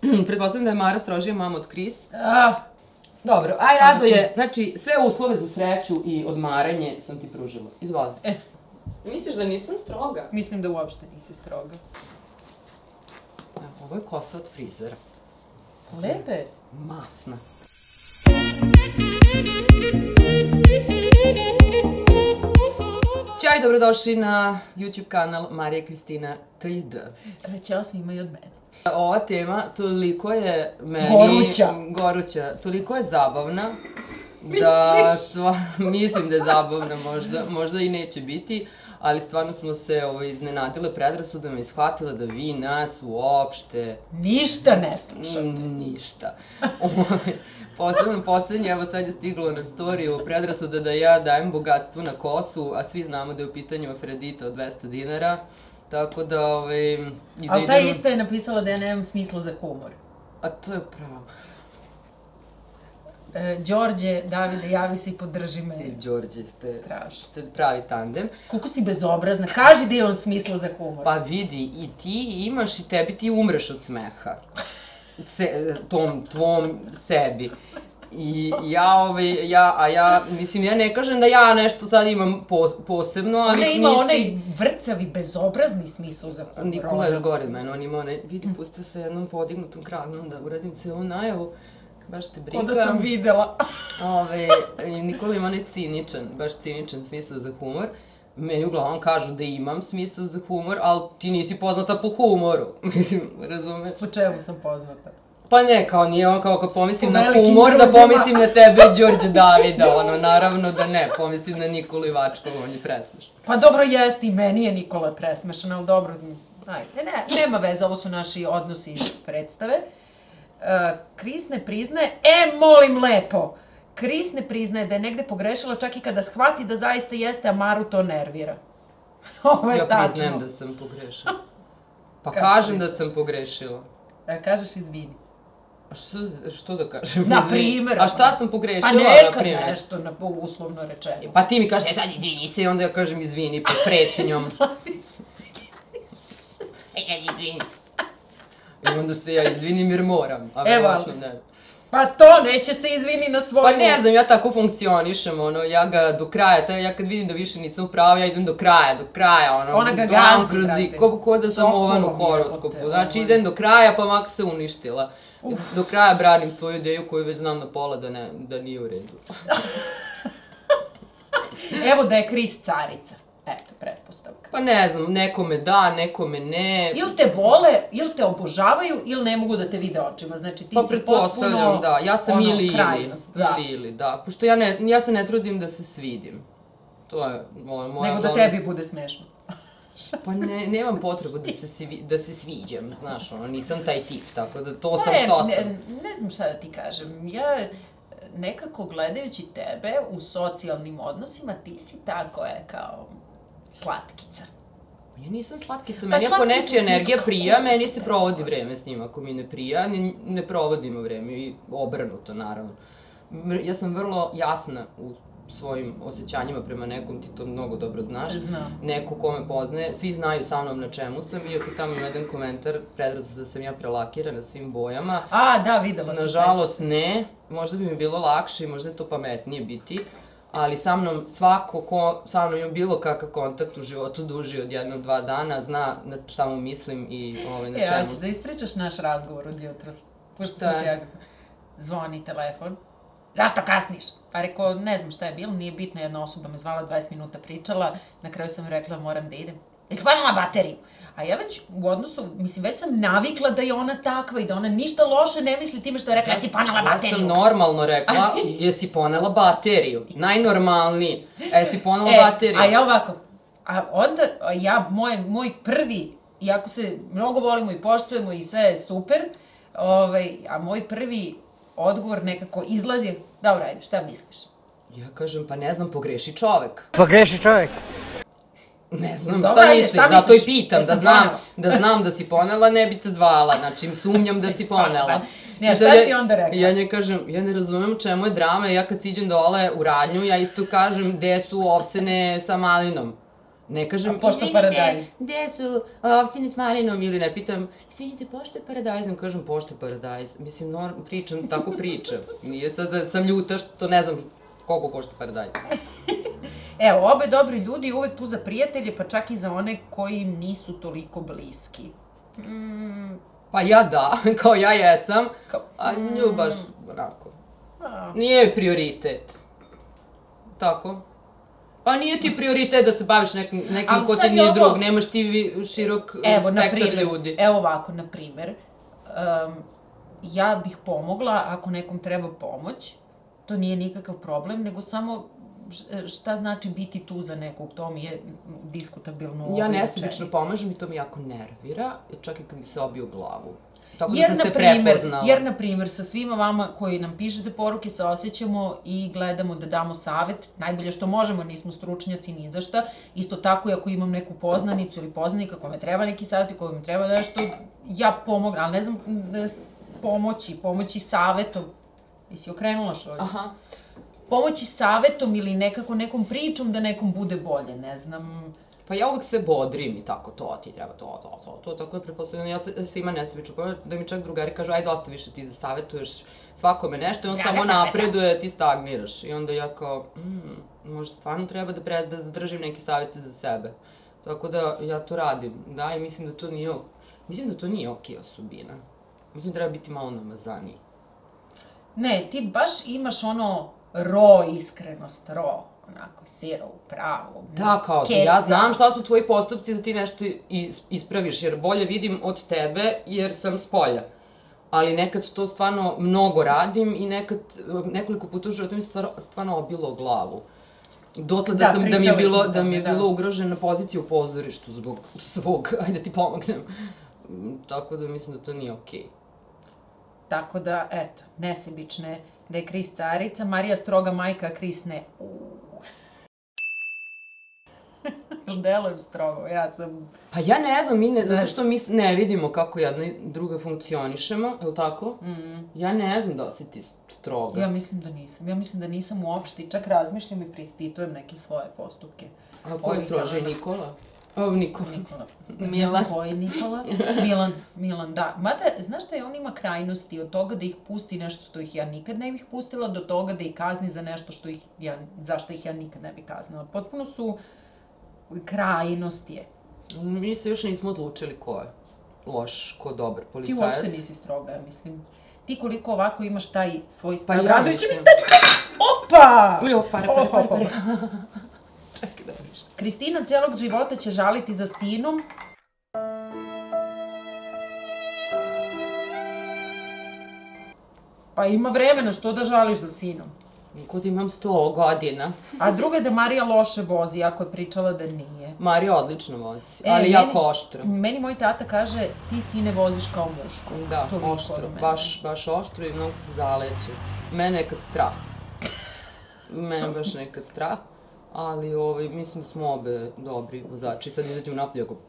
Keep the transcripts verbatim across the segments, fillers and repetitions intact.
Pretpostavljam da je Mara strožija mama od Kris. Dobro, aj Rado je, znači sve uslove za sreću i odmaranje sam ti pružila. Izvoli. Misliš da nisam stroga? Mislim da uopšte nisi stroga. Ovo je kosa od frizera. Lepe. Masna. Ćao i dobrodošli na YouTube kanal Marija Kristina tri D. Ćao svima i od mene. Ova tema toliko je meni... Goruća. Goruća. Toliko je zabavna. Da, mislim da je zabavna, možda, možda i neće biti. Ali stvarno smo se iznenadile predrasudama i shvatile da vi nas uopšte... Ništa ne slušate. Ništa. Poslednje, poslednje, evo sad je stiglo na storiju predrasuda da ja dajem bogatstvo na kosu, a svi znamo da je u pitanju Afrodita od dvesta dinara. Tako da, ovaj... Ali ta ista je napisala da ja nemam smisla za humor. A to je pravo. Đorđe, Davide, javi se i podrži me. Ti, Đorđe, ste pravi tandem. Koliko si bezobrazna, kaži da imam smisla za humor. Pa vidi, i ti imaš i tebi ti umreš od smeha. Tom, tvom sebi. I ja, ovaj, ja, a ja, mislim, ja ne kažem da ja nešto sad imam posebno, ali nisi... Ona ima onaj vrcavi, bezobrazni smisao za humor. Nikola je još gore od mene, on ima onaj, vidi, pustio se jednom podignutom kragnom da uradim celu najavu. Baš te briga. Ko da sam videla. Nikola ima onaj ciničan, baš ciničan smisao za humor. Meni uglavnom kažu da imam smisao za humor, ali ti nisi poznata po humoru. Mislim, razumeš? Po čemu sam poznata? Pa ne, kao nije on kao kad pomislim na humor, da pomislim na tebe i Đorđe Davida, ono, naravno da ne, pomislim na Nikolu Ivačkova, on je presmešan. Pa dobro, jeste i meni je Nikola presmešan, ali dobro, nema veze, ovo su naši odnosi iz predstave. Kris ne priznaje, e, molim lepo, Kris ne priznaje da je negde pogrešila čak i kada shvati da zaista jeste, a Maru to nervira. Ovo je tačno. Ja priznajem da sam pogrešila. Pa kažem da sam pogrešila. Kažeš izvini. A što da kažem izvini? Na primjer. A šta sam pogrešila? Pa nekad nešto uslovno rečeno. Pa ti mi kažeš, e sad izvini se i onda ja kažem izvini pod pretnjom. E sad izvini se. I onda se ja izvinim jer moram, a verovatno ne. Pa to, neće se izvini na svoju... Pa ne znam, ja tako funkcionišem, ono, ja ga do kraja, ja kad vidim da više nisam u pravu, ja idem do kraja, do kraja, ono... Ona ga gazi, brate. Ko da sam ovan u horoskopu, znači idem do kraja pa mak se uništila. Do kraja branim svoju ideju koju već znam na pola da nije u redu. Evo da je Kris carica. Eto, pretpostavka. Pa ne znam, nekome da, nekome ne. Ili te vole, ili te obožavaju, ili ne mogu da te vide očima. Znači ti si potpuno... Pa pretpostavljam, da. Ja sam ili ili. Ili ili, da. Pošto ja se ne trudim da se svidim. To je moja... Nego da tebi bude smešno. Pa nemam potrebu da se sviđam, znaš, ono, nisam taj tip, tako da to sam što sam. Ne znam šta da ti kažem. Ja... Nekako gledajući tebe u socijalnim odnosima, ti si ta koja je kao slatkica. Ja nisam slatkica, meni ako nečija energija prija, meni se provodi vreme s njima. Ako mi ne prija, ne provodimo vreme i obrnuto, naravno. Ja sam vrlo jasna u svojim osjećanjima prema nekom, ti to mnogo dobro znaš. Znam. Neko ko me poznaje, svi znaju sa mnom na čemu sam, iako tamo ima jedan komentar, predrasud da sam ja prelakirana svim bojama. A, da, videla sam. Nažalost, ne. Možda bi mi bilo lakše i možda je to pametnije biti, ali sa mnom svako ko sa mnom ima bilo kakav kontakt u životu duži od jednog, dva dana, zna na šta mu mislim i na čemu. E, hoćeš da ispričaš naš razgovor od jutros? Pošto sam se ja... Zvoni telefon. Zašto kasniš? Pa rekao, ne znam šta je bilo, nije bitno, jedna osoba me zvala, dvadeset minuta pričala, na kraju sam rekla moram da idem. Jesi panula bateriju? A ja već u odnosu, mislim, već sam navikla da je ona takva i da ona ništa loše ne misli time što je rekla jesi panela bateriju. Ja sam normalno rekla jesi ponela bateriju, najnormalniji, jesi ponela bateriju. A ja ovako, a onda ja, moj prvi, iako se mnogo volimo i poštujemo i sve je super, a moj prvi odgovor nekako izlazi, dobro, ajde, šta misliš? Ja kažem, pa ne znam, pogreši čovek. Pogreši čovek? Ne znam, šta misliš, zato i pitam, da znam da si ponela, ne bi te zvala, znači sumnjam da si ponela. Ne, šta si onda rekla? Ja njoj kažem, ja ne razumem čemu je drama, ja kad siđem dole u radnju, ja isto kažem gde su ovsene sa malinom. Ne kažem, a pošto paradajz? Gde su ovsine s malinom ili ne pitam, izvinite, pošto je paradajz? Ne kažem, pošto je paradajz. Mislim, pričam, tako pričam. Nije sad da sam ljuta što ne znam koliko košta paradajz. Evo, obe dobri ljudi uvek tu za prijatelje, pa čak i za one koji im nisu toliko bliski. Pa ja da, kao ja jesam, a nju baš onako. Nije prioritet. Tako. Pa nije ti prioritet da se baviš nekim ko ti nije drug, nemaš ti širok spektar ljudi. Evo ovako, na primer, ja bih pomogla ako nekom treba pomoć, to nije nikakav problem, nego samo šta znači biti tu za nekog, to mi je diskutabilno u ovoj rečenici. Ja nesebično pomažem i to mi jako nervira, čak i kad mi se obije u glavu. Tako da sam se prepoznala. Jer, na primjer, sa svima vama koji nam pišete poruke se osjećamo i gledamo da damo savjet, najbolje što možemo, nismo stručnjaci ni za šta. Isto tako i ako imam neku poznanicu ili poznanika kome treba neki savjet i kome treba nešto, ja pomogu, ali ne znam pomoći, pomoći savjetom. Jesi okrenula što ovdje? Aha. Pomoći savjetom ili nekako nekom pričom da nekom bude bolje, ne znam. Pa ja uvek sve bodrim i tako, to ti treba, to, to, to, to, tako je pretpostavljeno, ja svima nesebično povedam, da mi čak drugari kažu, ajde ostavi više ti da savjetuješ svakome nešto i on samo napreduje, ti stagniraš. I onda ja kao, možda stvarno treba da zadržim neke savjete za sebe. Tako da ja to radim, da, i mislim da to nije, mislim da to nije okej osobina. Mislim da treba biti malo namazaniji. Ne, ti baš imaš ono ro iskrenost, ro. Onako, sirov, pravo, keca. Da, kao, ja znam šta su tvoji postupci da ti nešto ispraviš, jer bolje vidim od tebe, jer sam s polja. Ali nekad to stvarno mnogo radim i nekad, nekoliko puta u životu mi se stvarno obilo glavu. Dotle da mi je bilo ugrožena pozicija u pozorištu zbog svog, ajde ti pomognem. Tako da mislim da to nije okej. Tako da, eto, nesebične, da je Kris carica, Marija stroga majka, a Kris ne. Delujem strogo, ja sam... Pa ja ne znam, zato što mi ne vidimo kako jedna i druga funkcionišemo, je li tako? Ja ne znam da si ti stroga. Ja mislim da nisam, ja mislim da nisam uopšte i čak razmišljam i preispitujem neke svoje postupke. A ko je strože, Nikola? Ovo Nikola. Milan. Koji Nikola? Milan, Milan, da. Mada, znaš da je on ima krajnosti od toga da ih pusti nešto što ih ja nikad ne bih pustila, do toga da ih kazni za nešto zašto ih ja nikad ne bih kaznila. Potpuno su krajnosti je. Mi se još nismo odlučili ko je loš, ko dobar policajac. Ti uopšte nisi stroga, ja mislim. Ti koliko ovako imaš taj svoj stav. Pa ja mislim. Opa! Ujo, pare, pare, pare, pare. Čekaj da viš. Kristina celog života će žaliti za sinom. Pa ima vremena, što da žališ za sinom? Kod imam sto godina. A druga je da Marija loše vozi, ako je pričala da nije. Marija odlično vozi, ali jako oštro. Meni moj tata kaže, ti sine voziš kao muško. Da, oštro, baš oštro i mnogo se zaleće. Mene je kad strah. Mene baš nekad strah. Ali mislim da smo obe dobri vozači. Sad izađem napolje ako...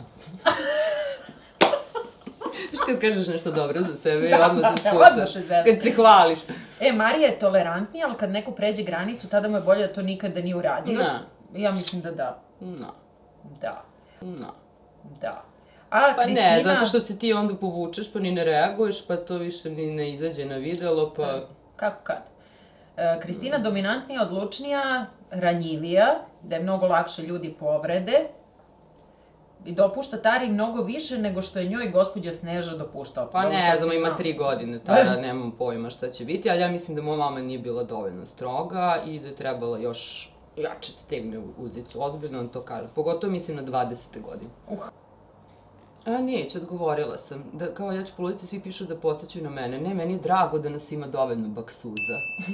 Viš kad kažeš nešto dobro za sebe i odmah se spucaš. Kad se hvališ. E, Marija je tolerantnija, ali kad neko pređe granicu, tada mu je bolje da to nikada nije uradio. Ne. Ja mislim da da. Ne. Da. Ne. Da. Pa ne, zato što se ti onda povučeš pa ni ne reaguješ, pa to više ni ne izađe na videlo, pa... Kako kad? Kristina dominantnija, odlučnija, ranjivija, da je mnogo lakše ljudi povrede i dopušta Tari mnogo više nego što je njoj gospođa Sneža dopuštala. Pa ne znam, ima tri godine, tada nemam pojma šta će biti, ali ja mislim da moja mama nije bila dovoljno stroga i da je trebala još jače stegne uzicu, ozbiljno on to kaže, pogotovo mislim na dvadesete godine. A neće, odgovorila sam, da kao ja ću po ulici, svi pišu da podsjećaju na mene. Ne, meni je drago da nas ima dovoljno baksuza.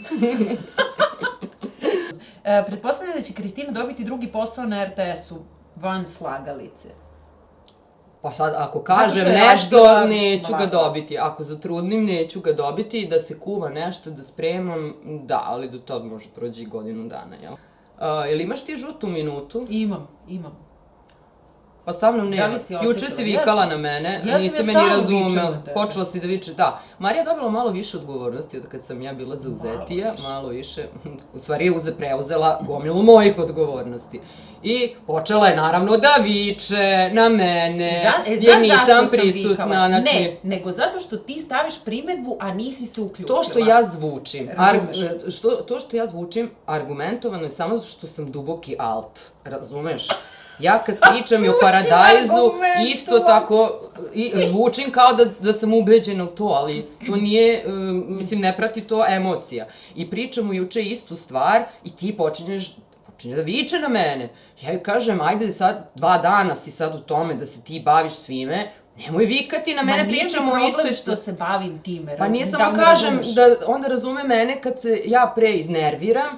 Pretpostavljam da će Kristina dobiti drugi posao na er te esu, van slagalice. Pa sad, ako kažem nešto, neću ga dobiti. Ako zatrudnim, neću ga dobiti. Da se kuva nešto, da spremam, da, ali do toga može prođe i godinu dana, jel? Jel imaš ti žutu minutu? Imam, imam. Pa sa mnom nema. Juče si vikala na mene, nisi me ni razumela. Počela si da viče, da. Marija je dobila malo više odgovornosti od kad sam ja bila zauzetija, malo više. U stvari je preuzela gomilu mojih odgovornosti. I počela je naravno da viče na mene, jer nisam prisutna. Ne, nego zato što ti staviš primedbu, a nisi se uključila. To što ja zvučim, to što ja zvučim argumentovano je samo zato što sam duboki alt, razumeš? Ja kad pričam i o Paradajzu, isto tako zvučim kao da sam ubeđena u to, ali to nije, mislim, ne prati to emocija. I pričamo juče istu stvar i ti počinješ počinje da viče na mene. Ja joj kažem, ajde sad, dva dana si sad u tome da se ti baviš svime, nemoj vikati na mene, pričamo o istoj... Ma nije mi problem što se bavim time. Pa nije samo kažem da onda razume mene kad se ja pre iznerviram,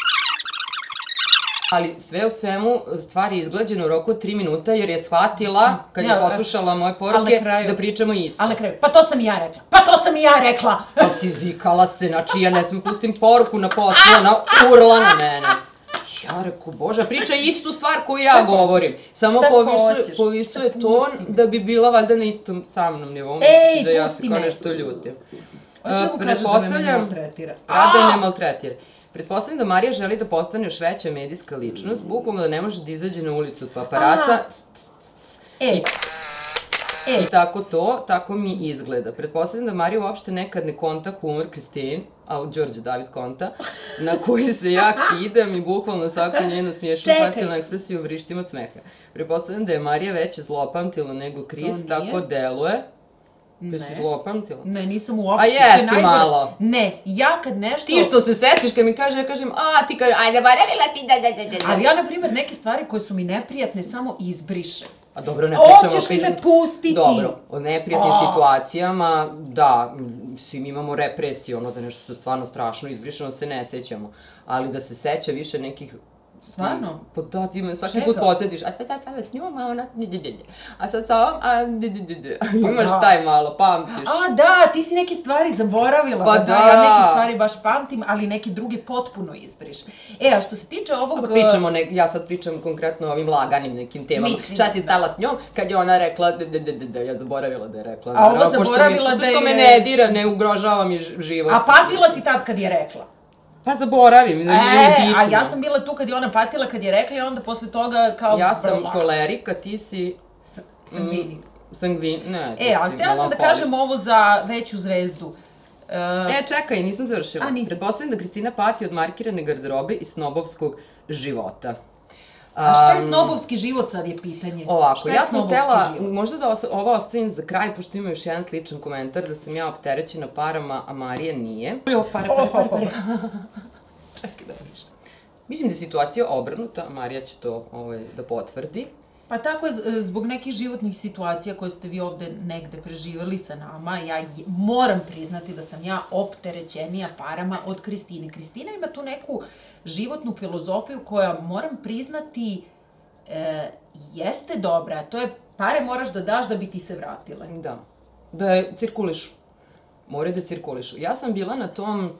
ali sve u svemu stvar je izglađena u roku od tri minuta jer je shvatila, kad je poslušala moje poruke, da pričamo isto. Ali na kraju, pa to sam i ja rekla, pa to sam i ja rekla! Pa si vikala se, znači ja ne smem pustim poruku na poslu, ona urla na mene. Ja reku, Bože, priča istu stvar koju ja govorim. Samo povisuje ton da bi bila valjda na istom sa mnom nivou. Ej, da ja pusti se me! kao nešto ljutim. Hoćeš da mu kažeš da me ne maltretira? Rada je ne maltretira. Pretpostavljam da Marija želi da postane još veća medijska ličnost, bukvalno da ne može da izađe na ulicu od paparaca. Ej! I tako to, tako mi izgleda. Pretpostavljam da Marija uopšte nekad ne konta humor Kristin, ali Đorđe David konta, na koji se ja kidam i bukvalno svaku njenu smiješnu facijalnu ekspresiju vrištim od smeha. Pretpostavljam da je Marija veće zlopamtila nego Kris, tako deluje. Jesi zlopamtila? Ne, nisam uopšte. A jesi malo. Ne, ja kad nešto... Ti što se setiš kad mi kaže, ja kažem, a ti kaže, aj zaboravila si, da, da, da, da. Ali ja, na primjer, neke stvari koje su mi neprijatne samo izbrišem. A dobro, ne pričamo... Hoćeš li me pustiti? Dobro, o neprijatnim situacijama, da, svi mi imamo represiju, ono da nešto su stvarno strašno izbrišeno, se ne sećamo. Ali da se seća više nekih... Stvarno? Pa da, ti me svaki put podsjetiš, a sad sada s njom, a ona, a sad sa ovom, a imaš taj malo, pamtiš. A da, ti si neke stvari zaboravila. Pa da. Ja neke stvari baš pamtim, ali neke druge potpuno izbrišem. E, a što se tiče ovog... Pričamo, ja sad pričam konkretno o ovim laganim nekim temama. Šta si stala s njom, kad je ona rekla, da, ja zaboravila da je rekla. A ovo zaboravila da je... Što me ne dira, ne ugrožava mi život. A pamtila si tad kad je rekla? Pa zaboravim, da nije bitno. A ja sam bila tu kad je ona patila, kad je rekla i onda posle toga kao... Ja sam kolerika, ti si... Sangvinik. Sangvinik, ne, ti si melankolik. E, ali htjela sam da kažem ovo za veću zvezdu. E, čekaj, nisam završila. Pretpostavljam da Kristina pati od markirane garderobe i snobovskog života. A šta je snobovski život, sad je pitanje? Ovako, ja sam htjela, možda da ovo ostavim za kraj, pošto ima još jedan sličan komentar, da sam ja opterećena parama, a Marija nije. Jo, pare, pare, pare, pare. Čekaj da viš. Mislim da je situacija obrnuta, Marija će to da potvrdi. Pa tako je, zbog nekih životnih situacija koje ste vi ovde negde preživjeli sa nama, ja moram priznati da sam ja opterećenija parama od Kristine. Kristina ima tu neku životnu filozofiju koja, moram priznati, jeste dobra. To je, pare moraš da daš da bi ti se vratile. Da, da je cirkulišu. Moraju da cirkulišu. Ja sam bila na tom,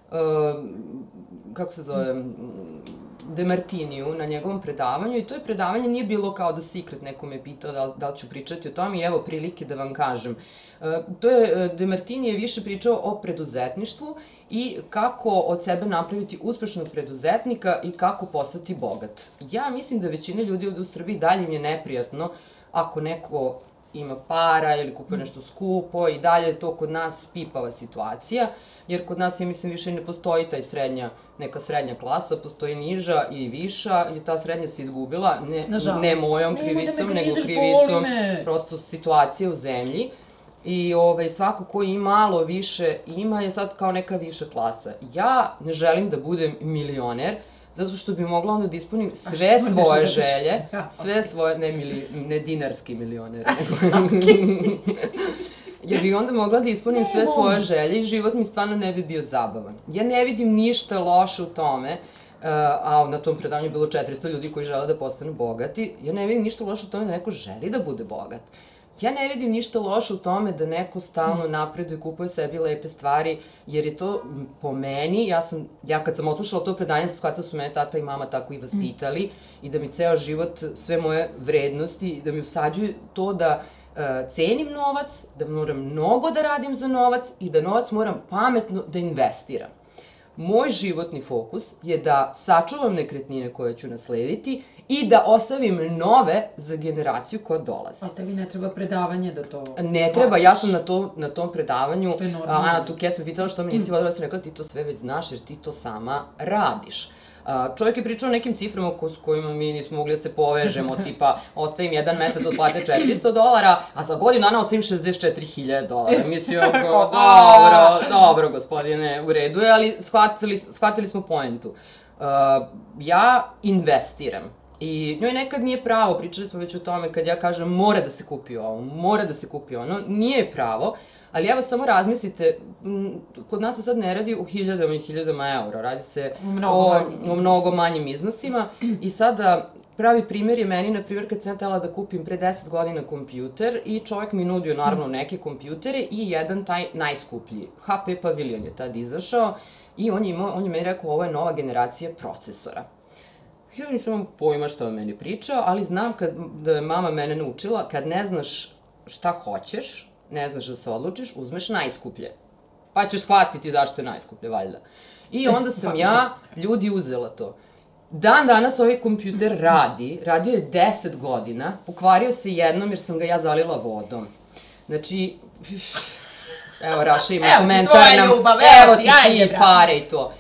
kako se zove, Demartiniju, na njegovom predavanju, i to je predavanje nije bilo kao da Secret neko me pitao da li ću pričati o tom, i evo prilike da vam kažem. To je, Demartini je više pričao o preduzetništvu i kako od sebe napraviti uspešnog preduzetnika i kako postati bogat. Ja mislim da većina ljudi ovdje u Srbiji dalje im je neprijatno ako neko ima para ili kupuje nešto skupo, i dalje je to kod nas pipava situacija, jer kod nas, ja mislim, više ne postoji taj srednja, neka srednja klasa, postoji niža i viša, i ta srednja se izgubila, ne mojom krivicom, nego krivicom prosto situacije u zemlji. I svako ko i malo više ima je sad kao neka viša klasa. Ja ne želim da budem milioner, zato što bi mogla onda da ispunim sve svoje želje, sve svoje, ne dinarski milioner, jer bi onda mogla da ispunim sve svoje želje i život mi stvarno ne bi bio zabavan. Ja ne vidim ništa loše u tome, a na tom predavanju je bilo četiristo ljudi koji žele da postanu bogati, ja ne vidim ništa loše u tome da neko želi da bude bogat. ja ne vidim ništa loše u tome da neko stalno napreduje, kupuje sebi lepe stvari, jer je to po meni, ja sam, ja kad sam odslušala to predanje, sam shvatila da su mene tata i mama tako i vaspitali i da mi ceo život, sve moje vrednosti, da mi usađuju to da cenim novac, da moram mnogo da radim za novac i da novac moram pametno da investiram. Moj životni fokus je da sačuvam nekretnine koje ću naslediti i da ostavim nove za generaciju koja dolazi. A tebi ne treba predavanje da to shvatiš? Ne treba, ja sam na tom predavanju, Ana Tukes me pitala što mi nisi vodila, sam rekla ti to sve već znaš jer ti to sama radiš. Čovjek je pričao o nekim ciframa s kojima mi nismo mogli da se povežemo, tipa ostavim jedan mesec od plate četiristo dolara, a za godinu dana ostavim šezdeset četiri hiljade dolara. Mislim, dobro, dobro gospodine, u redu je, ali shvatili smo poentu. Ja investiram. I njoj nekad nije pravo, pričali smo već o tome kad ja kažem mora da se kupi ovo, mora da se kupi ono, nije pravo, ali evo samo razmislite, kod nas se sad ne radi u hiljadama i hiljadama eura, radi se o mnogo manjim iznosima i sada pravi primjer je meni, na primjer kad sam ja htjela da kupim pre deset godina kompjuter i čovjek mi nudio naravno neke kompjutere i jedan taj najskuplji, H P Pavilion je tad izašao i on je meni rekao ovo je nova generacija procesora. Ja nisam imam pojma što on meni pričao, ali znam da je mama mene naučila, kad ne znaš šta hoćeš, ne znaš da se odlučiš, uzmeš najskuplje. Pa ćeš shvatiti zašto je najskuplje, valjda. I onda sam ja, ljudi, uzela to. Dan danas ovaj kompjuter radi, radio je deset godina, pokvario se jednom jer sam ga ja zalila vodom. Znači, evo Raša ima komentar nam, evo ti ti pare i to.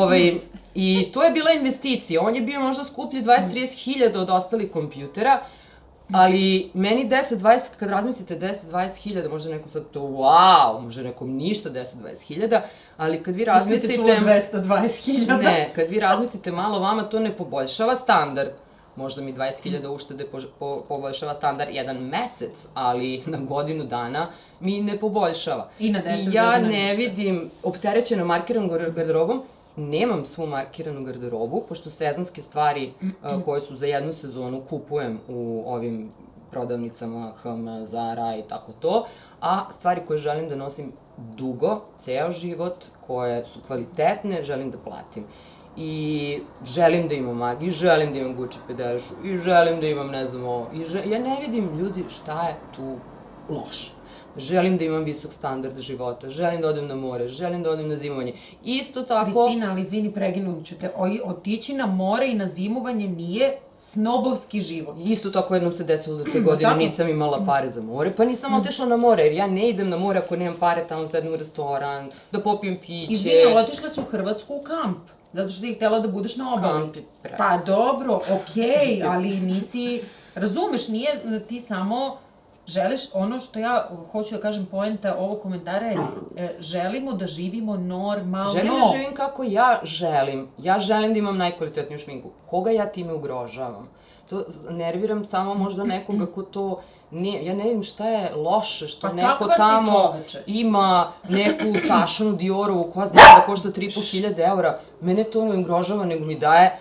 I to je bila investicija, on je bio možda skuplji dvadeset do trideset hiljada od ostalih kompjutera, ali meni deset do dvadeset, kad razmislite deset do dvadeset hiljada, možda nekom sad to wow, možda nekom ništa deset do dvadeset hiljada, ali kad vi razmislite... Mislim ti čulo dvesta dvadeset hiljada. Ne, kad vi razmislite malo, vama to ne poboljšava standard. Možda mi dvadeset hiljada uštede poboljšava standard jedan mesec, ali na godinu dana mi ne poboljšava. I na deset godina ništa. Ja ne vidim opterećeno markiranom garderobom, nemam svu markiranu garderobu, pošto sezonske stvari koje su za jednu sezonu kupujem u ovim prodavnicama H M, Zara i tako to, a stvari koje želim da nosim dugo, ceo život, koje su kvalitetne, želim da platim. I želim da imam Magi, želim da imam Gucci pedešu, i želim da imam ne znam ovo. Ja ne vidim, ljudi, šta je tu loše. Želim da imam visok standard života, želim da odem na more, želim da odem na zimovanje. Isto tako... Kristina, ali izvini, preginut ću te, otići na more i na zimovanje nije snobovski život. Isto tako jednom se desilo da te godine nisam imala pare za more, pa nisam otišla na more, jer ja ne idem na more ako nemam pare, tamo sedem u restoran, da popijem piće. Izvini, ali otišla si u Hrvatsku u kamp, zato što si htjela da budeš na obali. Kamp je presto. Pa dobro, okej, ali nisi, razumeš, nije ti samo... Želiš, ono što ja hoću da kažem poenta ovog komentara je želimo da živimo normalno. Želim da živim kako ja želim. Ja želim da imam najkvalitetniju šminku. Koga ja time ugrožavam? To nerviram samo možda nekoga ko to... Ja ne vidim šta je loše što neko tamo ima neku tašanu Diorovu koja zna da košta tri i po hiljade eura. Mene to ne ugrožava, nego mi daje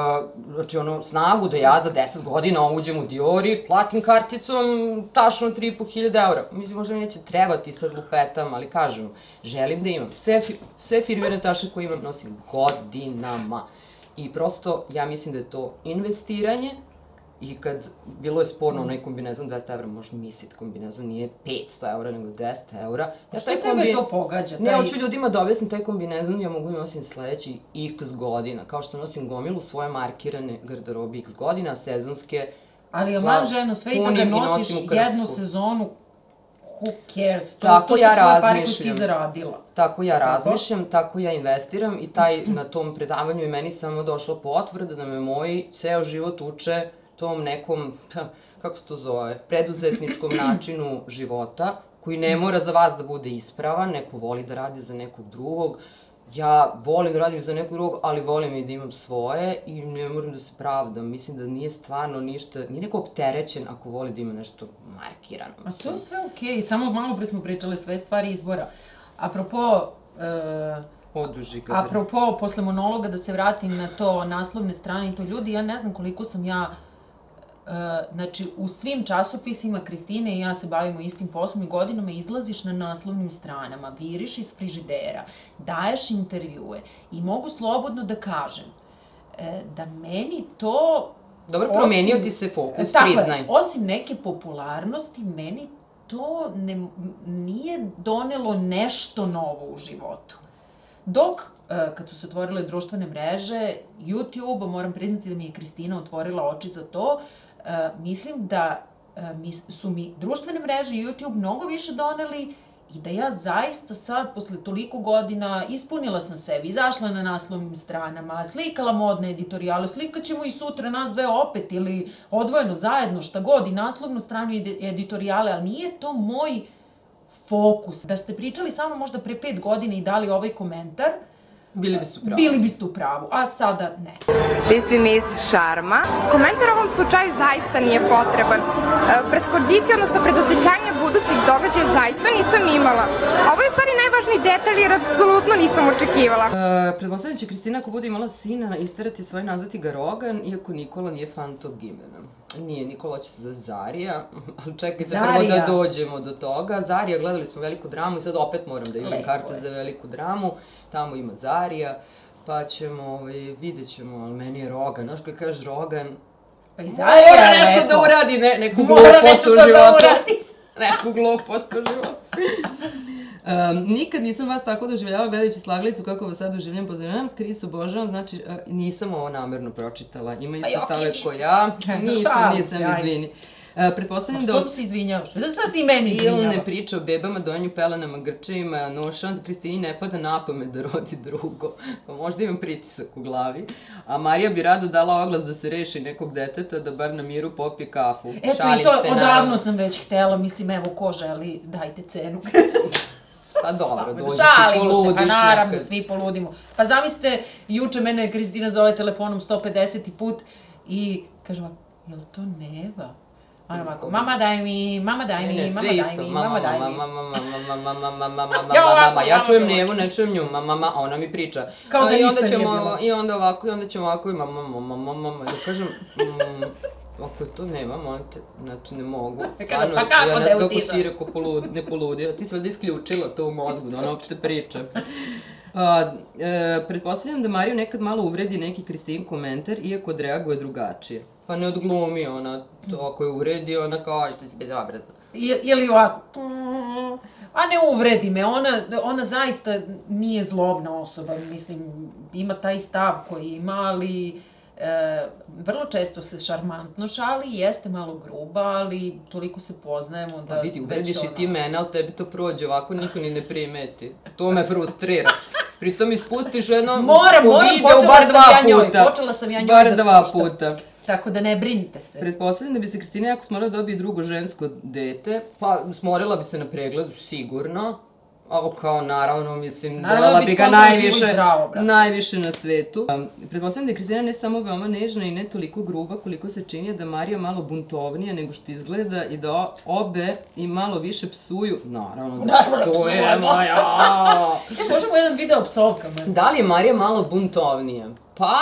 snagu da ja za deset godina uđem u Dior i platim karticom tašanu tri i po hiljade eura. Mislim, možda mi neće trebati sad lupetam, ali kažem, želim da imam. Sve firmene taše koje imam nosim godinama. I prosto, ja mislim da je to investiranje. I kad bilo je sporno onaj kombinezon dvesta evra, možeš misliti kombinezon nije petsto evra, nego deset evra. A što tebe to pogađa? Ne, hoću ljudima da objasnim taj kombinezon, ja mogu i nosim sledeći x godina. Kao što nosim gomilu svoje markirane garderobe x godina, sezonske. Ali man ženo, sve i kada nosiš jednu sezonu, who cares? Tako ja razmišljam. To su tvoje pare koje ti zaradila. Tako ja razmišljam, tako ja investiram i taj na tom predavanju je meni samo došla potvrda da me moji ceo život uče tom nekom, kako se to zove, preduzetničkom načinu života, koji ne mora za vas da bude ispravan, neko voli da radi za nekog drugog. Ja volim da radim za nekog drugog, ali volim i da imam svoje i ne moram da se pravdam. Mislim da nije stvarno ništa, nije neko opterećen ako voli da ima nešto markirano. A to je sve okej, samo malo pre smo pričali sve stvari izbora. Apropo... Apropo, posle monologa da se vratim na to naslovne strane i to ljudi, ja ne znam koliko sam ja znači u svim časopisima Kristine i ja se bavimo istim poslom i godinama izlaziš na naslovnim stranama, viriš iz frižidera, daješ intervjue i mogu slobodno da kažem da meni to... Dobro, promenio ti se fokus, priznaj. Osim neke popularnosti, meni to nije donelo nešto novo u životu. Dok, kad su se otvorile društvene mreže, YouTube, moram priznati da mi je Kristina otvorila oči za to, mislim da su mi društvene mreže i YouTube mnogo više doneli i da ja zaista sad, posle toliko godina, ispunila sam sebi, izašla na naslovnim stranama, slikala modne editorijale, slikat ćemo i sutra nas dve opet ili odvojeno zajedno, šta god, i naslovnu stranu i editorijale, ali nije to moj fokus. Da ste pričali samo možda pre pet godina i dali ovaj komentar, Bili biste u pravu. Bili biste u pravu, a sada ne. Ti si Miss Šarma. Komentar u ovom slučaju zaista nije potreban. Preskordicije, odnosno predosećanja budućih događaja zaista nisam imala. Ovo je u stvari najvažniji detalj jer apsolutno nisam očekivala. Pretpostavljam će Kristina ako bude imala sina isterati svoj, nazvati ga Rogan, iako Nikola nije fan tog imena. Nije, Nikola će se za Zarija, ali čekajte prvo da dođemo do toga. Zarija, gledali smo veliku dramu i sad opet moram da imam karte za veliku dramu. Tamo ima Zarija, pa ćemo, vidjet ćemo, ali meni je Rogan, znaš kada kažeš Rogan, mora nešto da uradi, neku glupost u životu. Neku glupost u životu. Nikad nisam vas tako doživljala gledajući Slagalicu kako vas sad doživljam, pozdravljam, Kris obožavam, znači nisam ovo namerno pročitala, ima isto stave ko ja, nisam, nisam, izvini. Pretpostavljam da... Što se izvinjavaš? Da sad si meni izvinjava. Silne priče o bebama, dojenju, pelenama, grčevima, nošama, da Kristini ne pada na pamet da rodi drugo. Pa možda imam pritisak u glavi. A Marija bi rado dala oglas da se reši nekog deteta, da bar na miru popije kafu. Eto i to, odavno sam već htjela, mislim, evo ko želi, dajte cenu. Pa dobro, dođeš ti poludiš. Pa naravno, svi poludimo. Pa zamislite, juče mene Kristina zove telefonom sto pedeseti put i kaže vam, je li to Neva? Ono ovako, mama daj mi, mama daj mi, mama daj mi, mama daj mi. Mama, ja čujem Nevu, ne čujem nju, mama, ona mi priča. Kao da ništa nije bilo. I onda ovako, i onda ćemo ovako i mama, mama, mama, ja kažem, ako je to Neva, monte, znači ne mogu. Stvarno, ja ne znam kako ti rekao ne poludio, ti si valjda isključila to u mozgu, da ona uopšte priča. Pretpostavljam da Mariju nekad malo uvredi neki Kristin komentar, iako odreaguje drugačije. Pa ne odglumi ona to, ako je uvredi, ona kao, ajte si bezobrazna. Ili ovako, a ne uvredi me, ona zaista nije zlobna osoba, mislim, ima taj stav koji ima, ali vrlo često se šarmantno šali, jeste malo gruba, ali toliko se poznajemo da... Pa vidi, uvrediš i ti mene, ali tebi to prođe, ovako niko ni ne primeti. To me frustrira. Pritom ispustiš jedno video bar dva puta. Počela sam ja njoj da spuštam. Bar dva puta. Tako da ne brinite se. Pretpostavljam da bi se Kristina jako smorila da dobije drugo žensko dete, pa smorila bi se na pregledu, sigurno. Ovo kao, naravno, mislim, dovala bi ga najviše na svetu. Pretpostavljam da je Kristina ne samo veoma nežna i ne toliko gruba koliko se čini da Marija malo buntovnija nego što izgleda i da obe i malo više psuju. Naravno da psujemo, ja! Možemo jedan video o psovkama. Da li je Marija malo buntovnija? Pa...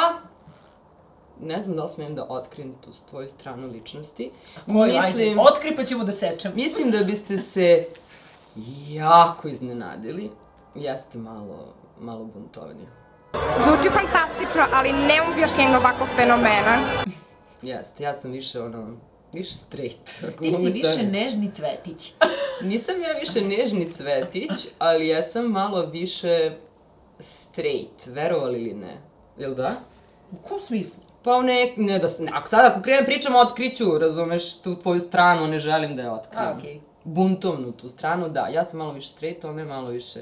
Ne znam da li smijem da otkrijem tu tvoju stranu ličnosti. Ajde, otkri pa ćemo da sečemo. Mislim da biste se jako iznenadili. Jeste malo buntovnije. Zvuči fantastično, ali nemam još jednog ovakvog fenomena. Jeste, ja sam više ono, više straight. Ti si više nežni cvetić. Nisam ja više nežni cvetić, ali ja sam malo više straight, verovali ili ne. Jel da? U kom smislu? Pa ne da, sad ako krenem pričam otkriću, razumeš, tu tvoju stranu, ne želim da je otkrijem. A, okej. Buntovnu tu stranu, da, ja sam malo više straight, ona je malo više...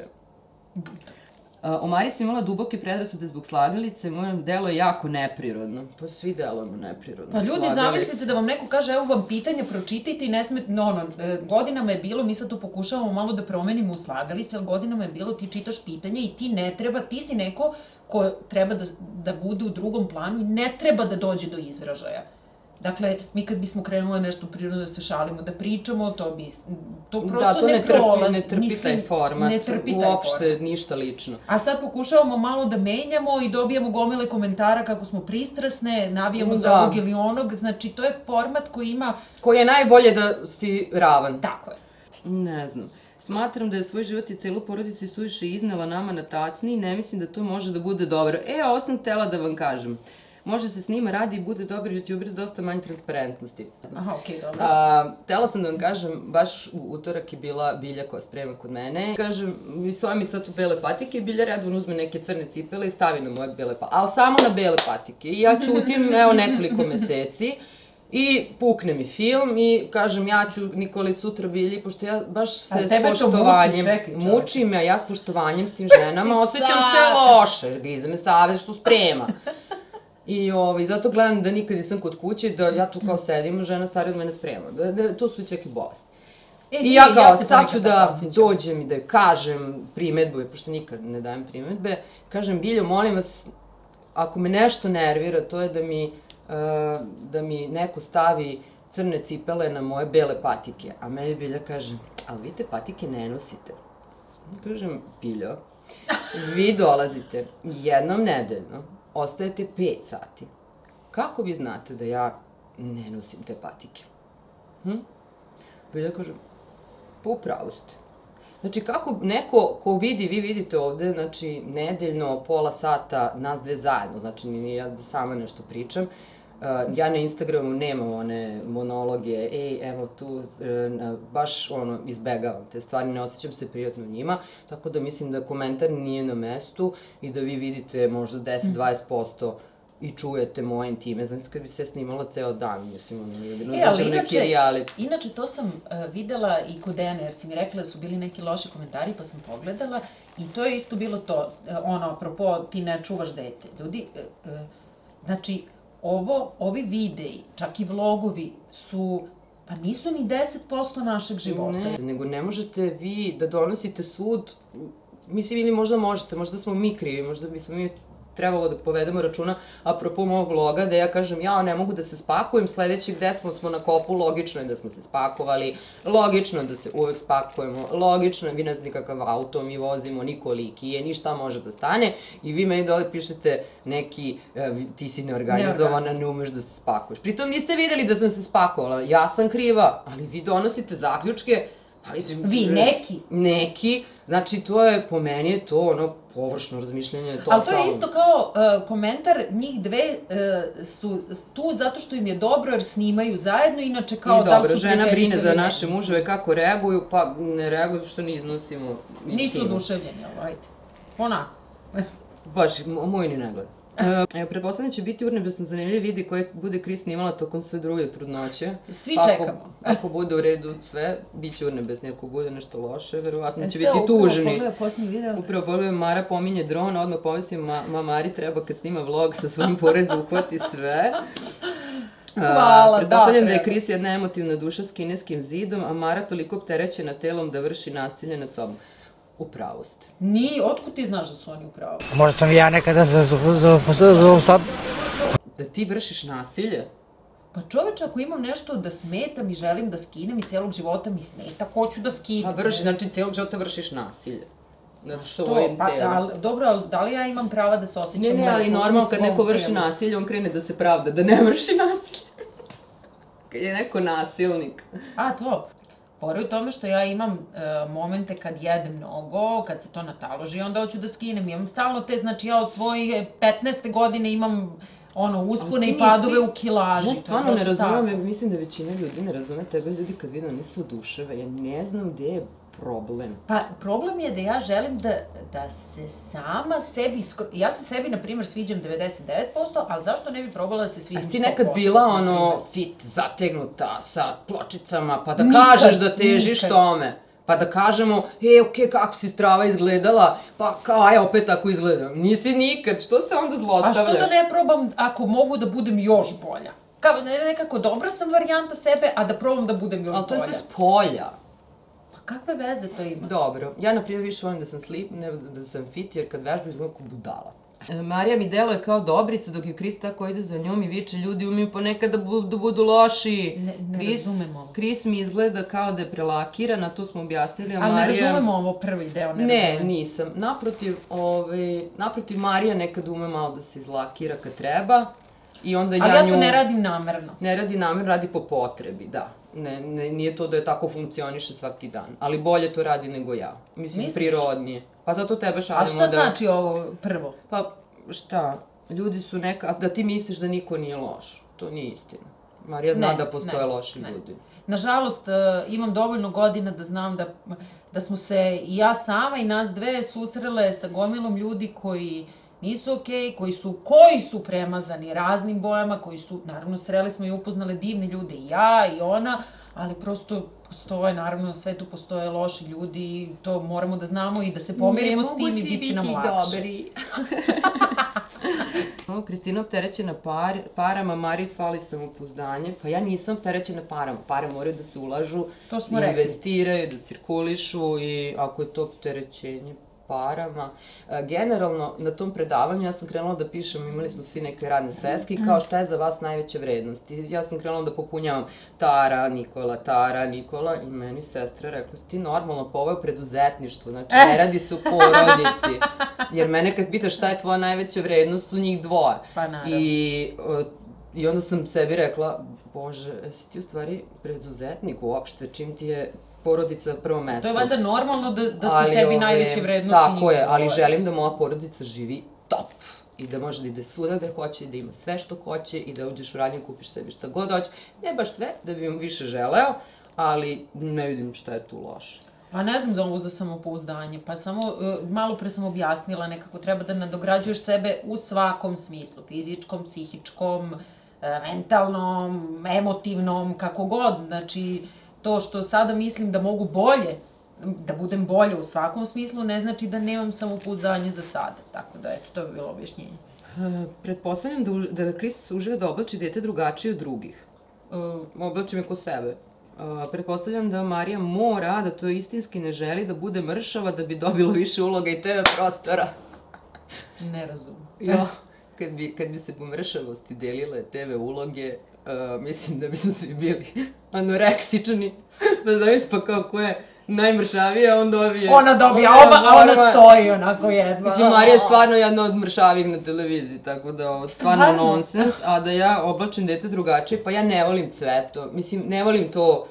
O Mariji sam imala duboke predrasude zbog Slagalice, mojem delo je jako neprirodno. Pa svi delujemo neprirodno. Pa ljudi, zamislite da vam neko kaže, evo vam pitanje, pročitajte i ne smete, no, no, godinama je bilo, mi sad tu pokušavamo malo da promenimo u Slagalici, ali godinama je bilo, ti čitaš pitanje i ti ne treba, ti si neko ko treba da bude u drugom planu i ne treba da dođe do izražaja. Dakle, mi kad bismo krenule nešto prirodno da se šalimo, da pričamo, to bi, to prosto ne prolazi. Ne trpi taj format, uopšte ništa lično. A sad pokušavamo malo da menjamo i dobijamo gomile komentara kako smo pristrasne, navijamo za ovog ili onog, znači to je format koji ima... Koji je najbolje da si ravan. Tako je. Ne znam. Smatram da je svoj život i celu porodicu i suviše iznala nama na tacni i ne mislim da to može da bude dobro. E, ovo sam htela da vam kažem. Može se snima, radi i bude dobar youtuber s dosta manje transparentnosti. Aha, okej, dobro. Htela sam da vam kažem, baš u utorak je bila Bilja koja sprema kod mene. Kažem, svoje mi sad u bele patike, Bilja redovno uzme neke crne cipele i stavi na moje bele patike. Ali samo na bele patike. I ja ćutim, evo, nekoliko meseci. I pukne mi film i kažem ja ću Nikoli sutra Bilji, pošto ja baš se s poštovanjem, muči me, a ja s poštovanjem s tim ženama osjećam se loše, grize me savest što sprema. I zato gledam da nikad nisam kod kuće, da ja tu kao sedim, žena starija od mene sprema, to su već neke bolesti. I ja kao sad ću da dođem i da joj kažem primetbu, pošto nikad ne dajem primetbe, kažem Biljo, molim vas, ako me nešto nervira, to je da mi da mi neko stavi crne cipele na moje bele patike. A meni Bilja kaže, ali vi te patike ne nosite. Kažem, Biljo, vi dolazite jednom nedeljno, ostajete pet sati. Kako vi znate da ja ne nosim te patike? Bilja kaže, pa upravo ste. Znači, kako neko ko vidi, vi vidite ovde, znači, nedeljno, pola sata, nas dve zajedno, znači, nije ja sama nešto pričam, ja na Instagramu nemam one monologe, ej, evo tu, baš ono, izbegavam te stvari, ne osjećam se prijatno njima, tako da mislim da komentar nije na mestu i da vi vidite možda deset do dvadeset posto i čujete moje intime. Znači, kad bi se snimala ceo dan, mislim, ono, jedino dođem neki reality. Inače, to sam videla i kod Dejane, jer si mi rekla da su bili neki loši komentari, pa sam pogledala i to je isto bilo to, ono, apropo, ti ne čuvaš dete. Ljudi, znači, Ovo, ovi videi, čak i vlogovi su, pa nisu ni deset posto našeg života. Ne, nego ne možete vi da donosite sud, mislim ili možda možete, možda smo mi krivi, možda bismo mi trebalo da povedemo računa, apropo mog vloga, da ja kažem, ja ne mogu da se spakujem, sledećeg gde smo smo na kopu, logično je da smo se spakovali, logično je da se uvek spakujemo, logično je, vi ne znate kakav auto mi vozimo, nikoliki je, ništa može da stane i vi meni dole pišete neki, ti si neorganizovana, ne umeš da se spakuješ. Pritom niste videli da sam se spakovala, ja sam kriva, ali vi donosite zaključke. Vi, neki? Neki, znači to je, po meni je to ono površno razmišljanje. Ali to je isto kao komentar, njih dve su tu zato što im je dobro jer snimaju zajedno, inače kao da li su prijateljice. I dobro, žena brine za naše muževe kako reaguju, pa ne reaguju što ne iznosimo. Nisu oduševljeni, ali ajde, onako. Baš, moj ni ne gleda. Pretpostavljam da će biti urnebesno zanimljiv vidi koje bude Kris snimala tokom sve druge trudnoće. Svi čekamo. Ako bude u redu sve, bit će urnebesni. Ako bude nešto loše, verovatno će biti tužni. Upravo pogledaj posljednji video. Upravo pogledaj, Mara pominje dron, odmah pomislim, Mari treba kad snima vlog sa svojim poredom uhvati sve. Hvala, da. Pretpostavljam da je Kris jedna emotivna duša s kineskim zidom, a Mara toliko opterećena telom da vrši nasilje nad sobom. Upravo ste. Nije, otkud ti znaš da su oni upravo? Možda sam ja nekada za sad... Da ti vršiš nasilje? Pa čoveče, ako imam nešto da smetam i želim da skinem i celog života mi smeta, hoću da skinem. Pa vrši, znači celog života vršiš nasilje. Nad svojim telom. Dobro, ali da li ja imam prava da se osjećam... Ne, ne, ali normalno kad neko vrši nasilje, on krene da se pravda, da ne vrši nasilje. Kad je neko nasilnik. A, to. Fora je u tome što ja imam momente kad jedem mnogo, kad se to nataloži, onda hoću da skinem. Imam stalno te, znači ja od svoje petnaeste godine imam ono, uspone i padove u kilaži. Ja stvarno ne razumem, mislim da većina ljudi ne razume tebe, ljudi kad vidim oni se oduševe, ja ne znam gde je problem. Pa problem je da ja želim da se sama sebi, ja se sebi na primjer sviđam devedeset devet posto, ali zašto ne bi probala da se sviđam sto posto? A si nekad bila ono fit, zategnuta, sa pločicama, pa da kažeš da težiš tome? Pa da kažemo, e, okej, kako si strava izgledala, pa kao, aj, opet tako izgledam. Nisi nikad, što se onda zlostavljaš? A što da ne probam ako mogu da budem još bolja? Kao, nekako dobra sam varijanta sebe, a da probam da budem još bolja. Ali to je sve s polja. Kakve veze to ima? Dobro, ja na primjer više volim da sam slip, ne da sam fit, jer kad vežbam izgledam kao budala. Marija mi deluje kao dobrica, dok je Kris tako ide za njom i viče, ljudi umiju ponekad da budu, budu loši. Ne, ne Kris, razumem ovo. Kris mi izgleda kao da je prelakirana, to smo objasnili, a Ali Marija... ne razumemo ovo prvi deo, ne, Ne, razumem. nisam. Naprotiv, ovaj, naprotiv, Marija nekad ume malo da se izlakira kad treba. I onda Ali ja ja nju... to ne radim namerno. Ne radi namerno, radi po potrebi, da. Ne, ne, nije to da je tako funkcioniše svaki dan. Ali bolje to radi nego ja. Mislim, Misliš? prirodnije. Pa zato tebe šaljemo da... A šta znači ovo prvo? Pa šta, ljudi su neka... Da ti misliš da niko nije loš. To nije istina. Marija zna Ne, da postoje ne, loši ne. ljudi. Nažalost, e, imam dovoljno godina da znam da, da smo se i ja sama i nas dve susrele sa gomilom ljudi koji nisu okej, koji su, koji su premazani raznim bojama, koji su, naravno, sreli smo i upoznale divne ljude, i ja i ona, ali prosto postoje, naravno, na svetu postoje loši ljudi i to moramo da znamo i da se pomirimo s tim i bit će nam lakše. Dobri. Kristina opterećena par, parama, Mariji fali samopouzdanje. Pa ja nisam opterećena parama. Pare moraju da se ulažu, To smo rekli. investiraju, da cirkulišu i ako je to opterećenje parama. Generalno, na tom predavanju ja sam krenula da pišem, imali smo svi neke radne sveske i kao šta je za vas najveća vrednost. I ja sam krenula da popunjavam Tara, Nikola, Tara, Nikola i meni sestra rekla, ti normalno, pa ovo je preduzetništvo, znači ne radi se u porodici. Jer mene kad pitaš šta je tvoja najveća vrednost, su njih dvoje. Pa naravno. I, I onda sam sebi rekla, bože, jesi ti u stvari preduzetnik uopšte, čim ti je porodica prvo mesto. To je valjda normalno da, da su Ali, tebi ove, najveće vrednosti. Tako je, ali njihove. želim da moja porodica živi top. I da može da ide svuda gde hoće, da ima sve što hoće i da uđeš u radnju i kupiš sebi šta god hoće. Ne baš sve, da bi im više želeo, ali ne vidim šta je tu loše. Pa ne znam za ovo za samopouzdanje, pa samo uh, malo pre sam objasnila, nekako treba da nadograđuješ sebe u svakom smislu, fizičkom, psihičkom, e, mentalnom, emotivnom, kako god, znači to što sada mislim da mogu bolje, da budem bolje u svakom smislu, ne znači da nemam samopouzdanje za sada, tako da eto, to je bilo objašnjenje. E, pretpostavljam da, už- da Kris uživa da oblači dete drugačije od drugih. E, oblači me ko sebe. Uh, pretpostavljam da Marija mora, da to istinski ne želi, da bude mršava da bi dobila više uloga i te ve prostora. Ne razumem. Ja, kad bi, kad bi se po mršavosti delile te ve uloge, uh, mislim da bismo svi bili anoreksičani. Da znam pa kao ko je najmršavija, on dobije... Ona dobija oba, a ona stoji onako jedva. Mislim, Marija je stvarno jedna od mršavijih na televiziji, tako da ovo stvarno Stvarno? nonsens, a da ja oblačim dete drugačije, pa ja ne volim cveto, mislim, ne volim to,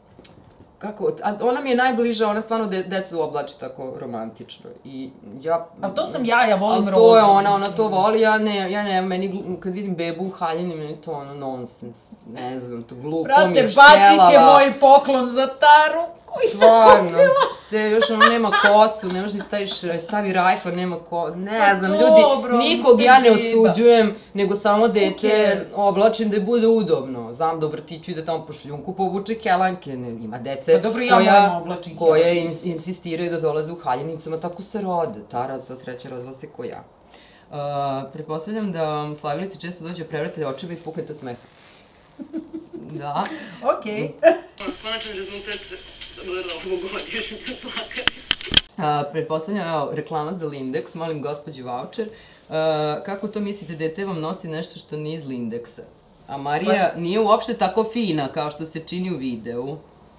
kako, a ona mi je najbliža, ona stvarno de, decu oblači tako romantično i ja... Ali to sam ja, ja volim rozu. Ali to je ona, ona mislim. to voli, ja ne, ja ne, meni, glu- kad vidim bebu u haljini, meni je to ono nonsens, ne znam, to glupo mi je, Brate, štelava. bacit će moj poklon za Taru, koji sam Stvarno, kupila. te još ono nema kosu, ne možeš da staviš, stavi rajfa, nema ko, ne Pa znam, dobro, ljudi, nikog ste ja ne beba. osuđujem, nego samo dete cares? oblačim da je bude udobno. Znam da u vrtiću ide tamo po šljunku, povuče kelanke, ne, ima dece Pa dobro, ja koja, mojim oblačim koje kelanke. ins, insistiraju da dolaze u haljenicama, tako se rode, Tara sva sreća rodila se ko ja. Uh, pretpostavljam da vam slagalici često dođe prevrate očeva i puknete od smeha. Da. Okej. Konačan rezultat ovogodišnje plakanja. Pretpostavljam, evo, reklama za Lindex, molim gospođu voucher. Uh, kako to mislite, dete vam nosi nešto što nije iz Lindeksa? A Marija nije uopšte tako fina kao što se čini u videu.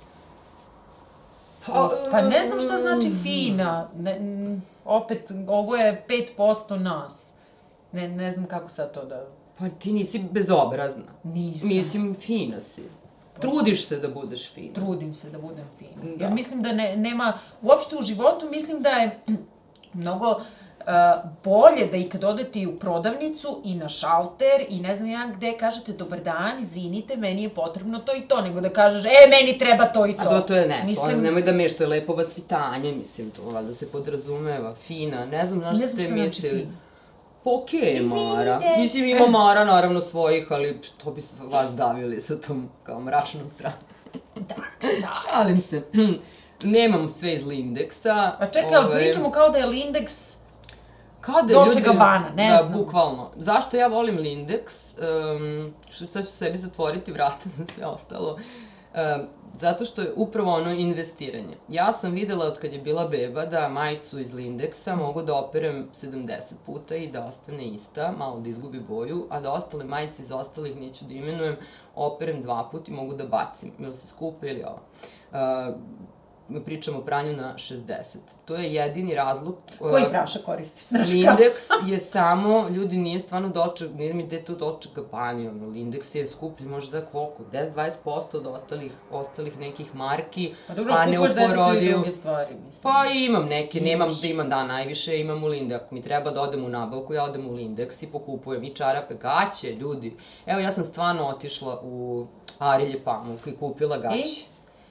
Pa ne znam šta znači fina. Ne, m, opet, ovo je pet posto nas. Ne, ne znam kako sad to da... Pa ti nisi bezobrazna. Nisam. Mislim, fina si. Trudiš se da budeš fina. Trudim se da budem fina. Da. Jer mislim da ne, nema, uopšte u životu mislim da je mnogo uh, bolje da i kad odete i u prodavnicu i na šalter i ne znam ja gde kažete dobar dan, izvinite, meni je potrebno to i to, nego da kažeš e, meni treba to i to. A to, to je ne, mislim, to nemoj da meš, to je lepo vaspitanje, mislim, to valjda se podrazumeva, fina, ne znam na Ne što znam ste šta znači mislili. fina. Pa okej, Mara. Mislim, ima Mara naravno svojih, ali što bi se vas davili sa tom kao mračnom stranom. Dark side. Šalim se. Nemam sve iz Lindeksa. Pa čekaj, ali ovaj, pričamo kao da je Lindex... Kao da Dolce ljudi- Gabbana, ne da, znam. bukvalno. Zašto ja volim Lindex? Um, što sad ću sebi zatvoriti vrata za sve ostalo. Zato što je upravo ono investiranje. Ja sam videla od kad je bila beba da majicu iz Lindeksa mogu da operem sedamdeset puta i da ostane ista, malo da izgubi boju, a da ostale majice iz ostalih, neću da imenujem, operem dva puta i mogu da bacim, ili se skupe ili ovo. Pričamo o pranju na šezdeset. To je jedini razlog... Koji prašak koristi? Lindeks je samo, ljudi, nije stvarno doček, nije mi dete doček kampanje, Lindeks je skuplji možda koliko, deset do dvadeset posto od ostalih nekih marki, a dobro, kupaš detetu i druge stvari, mislim. Pa imam neke, nemam da imam da najviše, imam u Lindeks, ako mi treba da odem u nabavku, ja odem u Lindeks i pokupujem i čarape, gaće, ljudi. Evo, ja sam stvarno otišla u Arilje Pamuk i kupila gaće.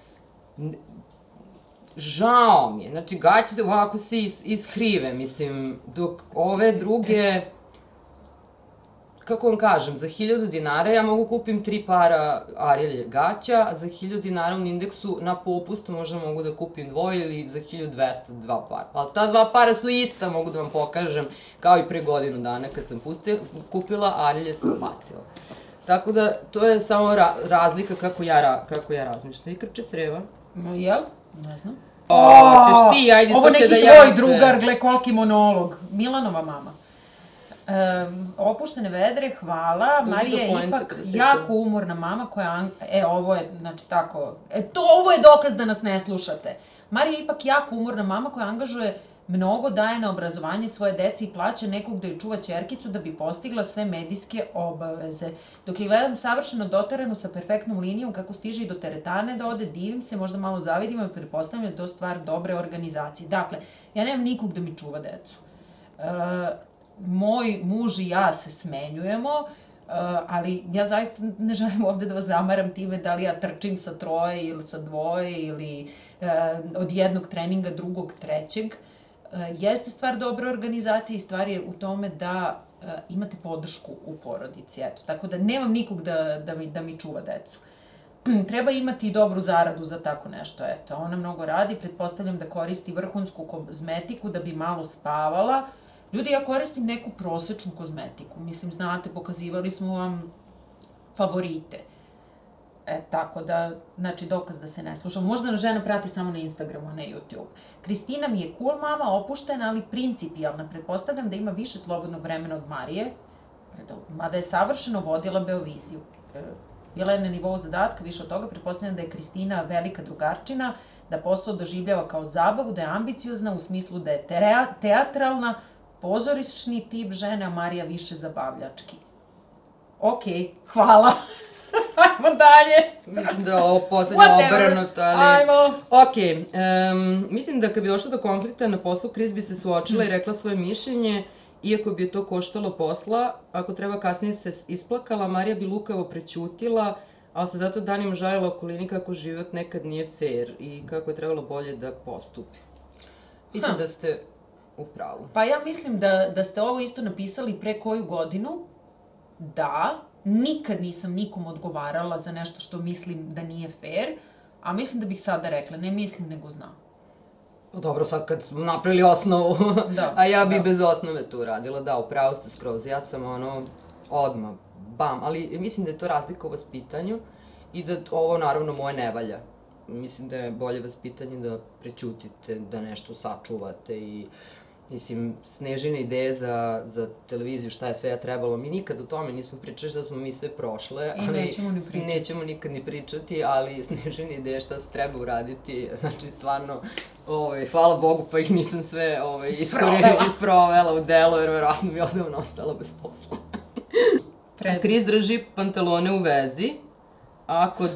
Žao mi je, znači gaće se ovako se iskrive, mislim, dok ove druge, kako vam kažem, za hiljadu dinara ja mogu kupim tri para Arilje gaća, a za hiljadu dinara u Lindeksu na popustu možda mogu da kupim dvoje ili za hiljadu dvesta dva para. Ali ta dva para su ista, mogu da vam pokažem, kao i pre godinu dana kad sam kupila, Arilje sam bacila. Tako da, to je samo razlika kako ja razmišljam. I krče creva. Jel? Ne znam. Hoćeš ti, ajde, ovo neki tvoj drugar, gle koliki monolog. Milanova mama. Opuštene vedre, hvala. Marija je ipak jako umorna mama koja... E, ovo je, znači tako... E, to, ovo je dokaz da nas ne slušate. Marija je ipak jako umorna mama koja angažuje mnogo, daje na obrazovanje svoje dece i plaća nekog da joj čuva ćerkicu da bi postigla sve medijske obaveze. Dok je gledam savršeno doteranu sa perfektnom linijom kako stiže i do teretane da ode, divim se, možda malo zavidim, ali pretpostavljam da je to stvar dobre organizacije. Dakle, ja nemam nikog da mi čuva decu. Moj muž i ja se smenjujemo, ali ja zaista ne želim ovde da vas zamaram time da li ja trčim sa troje ili sa dvoje ili od jednog treninga, drugog, trećeg. Jeste stvar dobre organizacije i stvar je u tome da imate podršku u porodici, eto. Tako da nemam nikog da mi čuva decu. Treba imati i dobru zaradu za tako nešto, eto. Ona mnogo radi, pretpostavljam da koristi vrhunsku kozmetiku da bi malo spavala. Ljudi, ja koristim neku prosečnu kozmetiku. Mislim, znate, pokazivali smo vam favorite. E, tako da, znači, dokaz da se ne slušam. Možda žena prati samo na Instagramu, a ne YouTube. Kristina mi je cool mama, opuštena, ali principijalna. Pretpostavljam da ima više slobodnog vremena od Marije, mada je savršeno vodila Beoviziju. Bila je na nivou zadatka, više od toga, pretpostavljam da je Kristina velika drugarčina, da posao doživljava kao zabavu, da je ambiciozna u smislu da je teatralna, pozorišni tip žene, a Marija više zabavljački. Okej, hvala. Ajmo dalje. Mislim da je ovo poslednje obrnuto, ali... Ajmo. Okej, mislim da kad bi došlo do konflikta na poslu, Kris bi se suočila i rekla svoje mišljenje, iako bi je to koštalo posla, ako treba kasnije se isplakala, Marija bi lukavo prećutila, ali se zato danima žalila okolini kako život nekad nije fair i kako je trebalo bolje da postupi. Mislim da ste u pravu. Pa ja mislim da ste ovo isto napisali pre koju godinu, da... Nikad nisam nikom odgovarala za nešto što mislim da nije fair, a mislim da bih sada rekla, ne mislim nego znam. Dobro, sad kad smo napravili osnovu, a ja bi bez osnove to uradila, da, upravo ste skroz, ja sam ono, odmah, bam, ali mislim da je to razlika u vaspitanju i da ovo naravno moje ne valja. Mislim da je bolje vaspitanje da prećutite, da nešto sačuvate i... Mislim, Snežine ideje za televiziju, šta je sve ja trebalo, mi nikad o tome nismo pričali da smo mi sve prošle. I nećemo ni pričati. Nećemo nikad ni pričati, ali Snežine ideje šta se treba uraditi, znači stvarno, hvala Bogu pa ih nisam sve isprovela u delo, jer verovatno bi odavno ostala bez posla. Kris drži pantalone u vezi, a kod...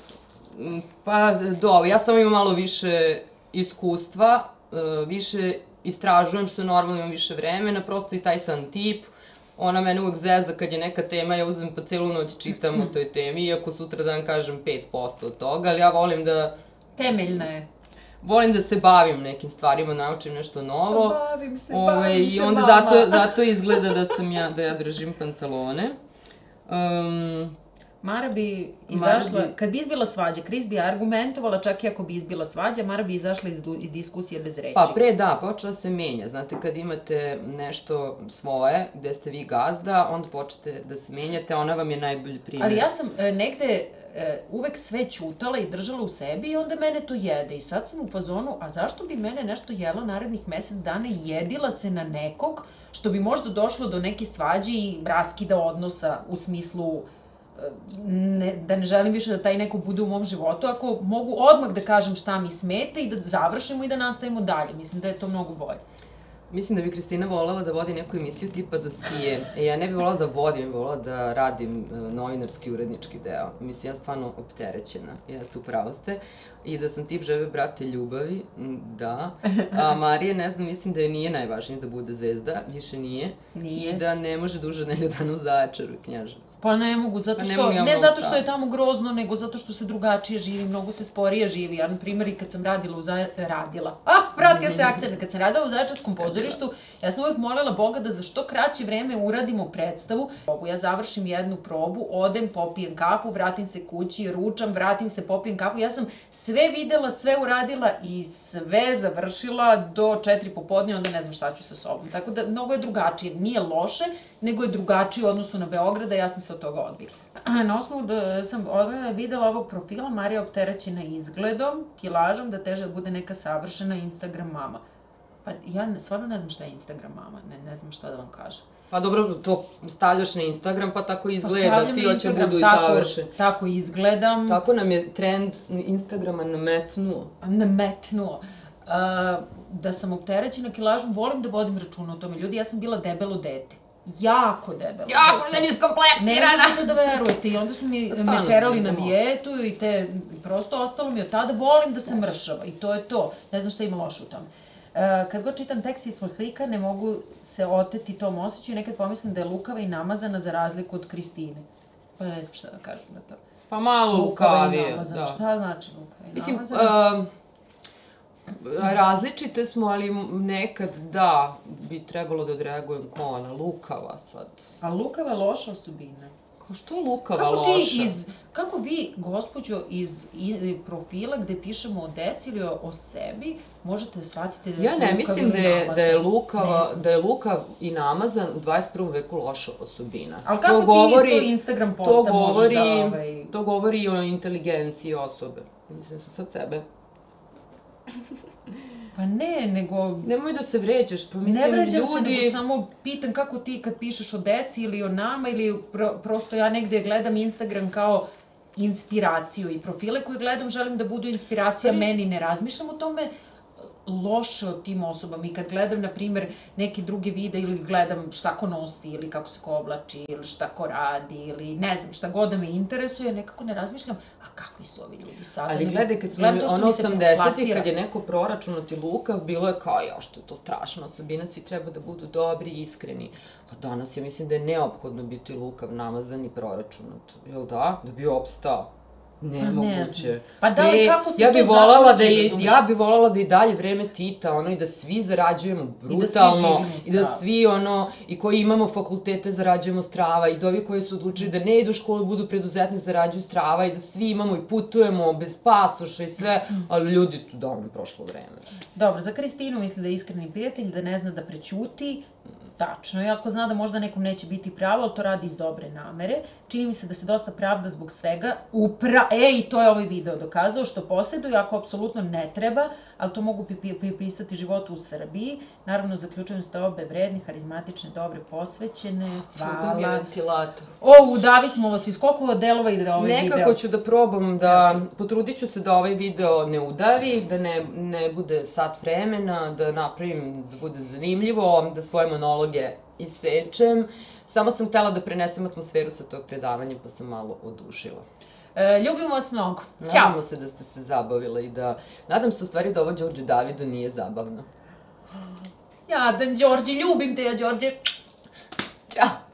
Pa, dobro, ja sam imam malo više iskustva, više istražujem što normalno imam više vremena, prosto i taj sam tip. Ona mene uvek zezda kad je neka tema, ja uzmem pa celu noć čitam o toj temi, iako sutra dan kažem pet posto od toga, ali ja volim da... Temeljna je. Volim da se bavim nekim stvarima, naučim nešto novo. Bavim se, bavim se, mama. I onda zato izgleda da sam ja, da ja držim pantalone. Mara bi izašla, kad bi izbila svađa, Kris bi argumentovala, čak i ako bi izbila svađa, Mara bi izašla iz diskusije bez reči. Pa pre da, počela se menja. Znate, kad imate nešto svoje, gde ste vi gazda, onda počete da se menjate, ona vam je najbolji primjer. Ali ja sam negde uvek sve ćutala i držala u sebi i onda mene to jede. I sad sam u fazonu, a zašto bi mene nešto jelo narednih mesec dana i jedila se na nekog, što bi možda došlo do neke svađe i raskida odnosa u smislu da ne želim više da taj neko bude u mom životu, ako mogu odmah da kažem šta mi smeta i da završimo i da nastavimo dalje. Mislim da je to mnogo bolje. Mislim da bi Kristina voljela da vodi neku emisiju tipa dosije. Ja ne bih voljela da vodim, ja bih voljela da radim novinarski urednički deo. Mislim, ja sam stvarno opterećena, jeste, upravo ste. I da sam tip ževe brate ljubavi, da. A Marije, ne znam, mislim da je nije najvažnije da bude zvezda, više nije. Nije. I da ne može duže od nedelju dana u Zaječaru i Knjaževcu. Pa ne mogu, zato što, ne zato što je tamo grozno, nego zato što se drugačije živi, mnogo se sporije živi. Ja, na primjer, i kad sam radila u Zaječarskom, radila, ah, vratio se akcent, kad sam radila u Zaječarskom pozorištu, ja sam uvijek molila Boga da za što kraće vreme uradimo predstavu. Ja završim jednu probu, odem, popijem kafu, vratim se kući, ručam, vratim se, popijem kafu. Ja sam sve videla, sve uradila i sve završila do četiri popodne, onda ne znam šta ću sa sobom. Tako da, mnogo je drugačije. Nije loše, nego je drugačije u odnosu na Beograda, ja sam se od toga odbila. Na osnovu da sam videla ovog profila, Marija opterećena izgledom, kilažom, da teže da bude neka savršena Instagram mama. Pa ja stvarno ne znam šta je Instagram mama, ne znam šta da vam kažem. Pa dobro, to stavljaš na Instagram, pa tako izgleda, svi hoće budu i savršeni. Tako izgledam. Tako nam je trend Instagrama nametnuo. Nametnuo. Da sam opterećena kilažom, volim da vodim računa o tome. Ljudi, ja sam bila debelo dete. Jako debelo. Jako sam iskompleksirana. Ne možete da verujete. I onda su mi me terali na dijetu i te, prosto ostalo mi od tada. Volim da se mršava i to je to. Ne znam šta ima loše u tome. Kad god čitam tekst i smo slika, ne mogu se oteti tom osjećaju. Nekad pomislim da je lukava i namazana za razliku od Kristine. Pa ne znam šta da kažem na to. Pa malo lukavije. Šta znači lukava i namazana? Mislim, različite smo, ali nekad da bi trebalo da odreagujem kao ona lukava sad. A lukava je loša osobina. Kao što je lukava loša? Kako vi, gospođo, iz profila gde pišemo o deci ili o sebi, možete da shvatite da je lukav ili namazan? Ja ne mislim da je lukav i namazan u dvadeset prvom veku loša osobina. Ali kako ti isto Instagram posta možeš da... To govori i o inteligenciji osobe. Mislim sam sad sebe. Pa ne, nego... Nemoj da se vređaš, pa mislim ljudi... Ne vređam se, nego samo pitam kako ti kad pišeš o deci ili o nama ili prosto ja negde gledam Instagram kao inspiraciju i profile koje gledam želim da budu inspiracija meni, ne razmišljam o tome loše o tim osobama i kad gledam, na primjer, neke druge videe ili gledam šta ko nosi ili kako se ko oblači ili šta ko radi ili ne znam šta god da me interesuje, nekako ne razmišljam kakvi su ovi ljudi sada. Ali gledaj, kad smo ono osamdesetih, kad je neko proračunati lukav, bilo je kao, ja što je to strašna osobina, svi treba da budu dobri i iskreni. A danas ja mislim da je neophodno biti lukav, namazan i proračunat. Jel da? Da bi opstao. Nemoguće. Pa da li kako se to započeo? Ja bi voljela da i dalje vreme Tita, ono, i da svi zarađujemo brutalno, i da svi, ono, i koji imamo fakultete zarađujemo strava, i da ovi koji su odlučili da ne idu u školu, budu preduzetni, zarađuju strava, i da svi imamo i putujemo bez pasoša i sve, ali ljudi, tu davno prošlo vreme. Dobro, za Kristinu misli da je iskreni prijatelj, da ne zna da prećuti. Tačno, i ako zna da možda nekom neće biti pravo, ali to radi iz dobre namere. Čini mi se da se dosta pravda zbog svega. E, i to je ovaj video dokazao, što posjeduju, ako apsolutno ne treba, ali to mogu pripisati životu u Srbiji. Naravno, zaključujem ste obe vredni, harizmatične, dobre, posvećene. Hvala. Udam je ventilator. O, udavi smo vas iz koliko delova ide ovaj video? Nekako ću da probam da, potrudit ću se da ovaj video ne udavi, da ne bude sat vremena, da napravim, da bude zanimljivo, da svoje monologe isečem. Samo sam htela da prenesem atmosferu sa tog predavanja, pa sam malo odušila. Ljubimo vas mnogo. Ćao! Nadamo se da ste se zabavila i da... Nadam se u stvari da ovo Đorđe Davidu nije zabavno. Jadan Đorđe, ljubim te ja Đorđe. Ćao!